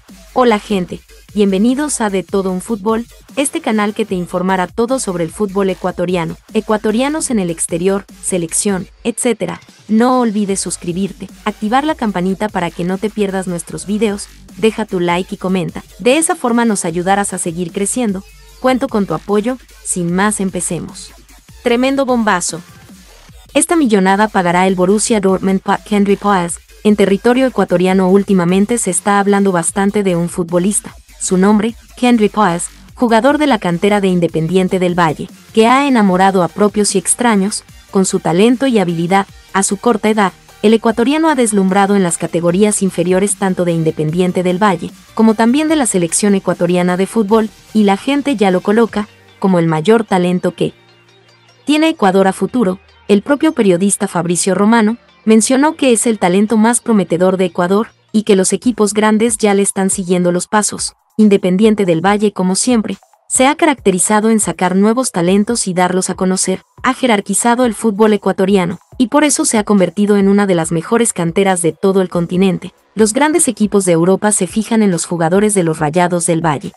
Hola gente, bienvenidos a De Todo un Fútbol, este canal que te informará todo sobre el fútbol ecuatoriano, ecuatorianos en el exterior, selección, etc. No olvides suscribirte, activar la campanita para que no te pierdas nuestros videos, deja tu like y comenta, de esa forma nos ayudarás a seguir creciendo. Cuento con tu apoyo, sin más empecemos. Tremendo bombazo. Esta millonada pagará el Borussia Dortmund por Kendry Páez. En territorio ecuatoriano últimamente se está hablando bastante de un futbolista, su nombre, Kendry Páez, jugador de la cantera de Independiente del Valle, que ha enamorado a propios y extraños, con su talento y habilidad. A su corta edad, el ecuatoriano ha deslumbrado en las categorías inferiores tanto de Independiente del Valle, como también de la selección ecuatoriana de fútbol, y la gente ya lo coloca como el mayor talento que tiene Ecuador a futuro. El propio periodista Fabricio Romano mencionó que es el talento más prometedor de Ecuador y que los equipos grandes ya le están siguiendo los pasos. Independiente del Valle, como siempre, se ha caracterizado en sacar nuevos talentos y darlos a conocer, ha jerarquizado el fútbol ecuatoriano, y por eso se ha convertido en una de las mejores canteras de todo el continente. Los grandes equipos de Europa se fijan en los jugadores de los Rayados del Valle.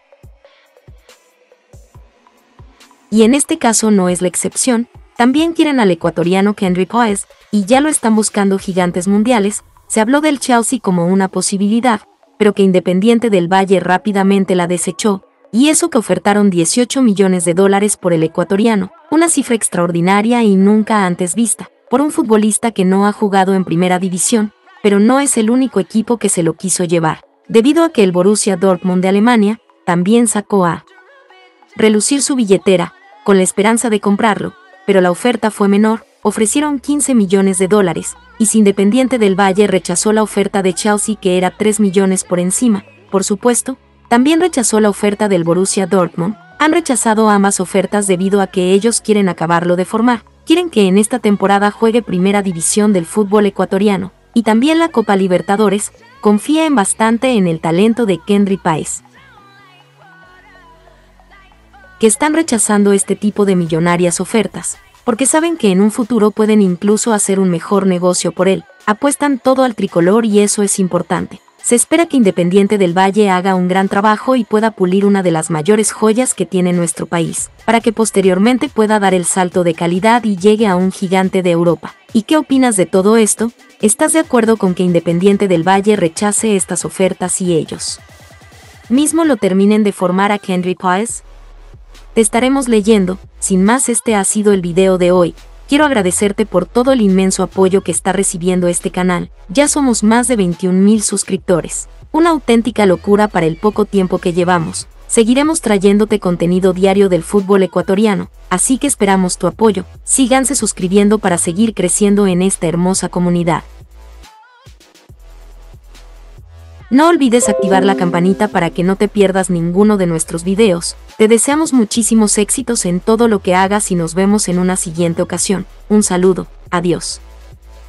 Y en este caso no es la excepción. También quieren al ecuatoriano Kendry Páez, y ya lo están buscando gigantes mundiales. Se habló del Chelsea como una posibilidad, pero que Independiente del Valle rápidamente la desechó, y eso que ofertaron $18 millones por el ecuatoriano, una cifra extraordinaria y nunca antes vista, por un futbolista que no ha jugado en primera división, pero no es el único equipo que se lo quiso llevar, debido a que el Borussia Dortmund de Alemania también sacó a relucir su billetera, con la esperanza de comprarlo, pero la oferta fue menor, ofrecieron $15 millones, y si Independiente del Valle rechazó la oferta de Chelsea que era $3 millones por encima, por supuesto, también rechazó la oferta del Borussia Dortmund. Han rechazado ambas ofertas debido a que ellos quieren acabarlo de formar, quieren que en esta temporada juegue primera división del fútbol ecuatoriano, y también la Copa Libertadores. Confían bastante en el talento de Kendry Páez, que están rechazando este tipo de millonarias ofertas, porque saben que en un futuro pueden incluso hacer un mejor negocio por él. Apuestan todo al tricolor y eso es importante. Se espera que Independiente del Valle haga un gran trabajo y pueda pulir una de las mayores joyas que tiene nuestro país, para que posteriormente pueda dar el salto de calidad y llegue a un gigante de Europa. ¿Y qué opinas de todo esto? ¿Estás de acuerdo con que Independiente del Valle rechace estas ofertas y ellos mismo lo terminen de formar a Kendry Páez? Te estaremos leyendo. Sin más, este ha sido el video de hoy. Quiero agradecerte por todo el inmenso apoyo que está recibiendo este canal. Ya somos más de 21,000 suscriptores. Una auténtica locura para el poco tiempo que llevamos. Seguiremos trayéndote contenido diario del fútbol ecuatoriano, así que esperamos tu apoyo. Síganse suscribiendo para seguir creciendo en esta hermosa comunidad. No olvides activar la campanita para que no te pierdas ninguno de nuestros videos. Te deseamos muchísimos éxitos en todo lo que hagas y nos vemos en una siguiente ocasión. Un saludo, adiós.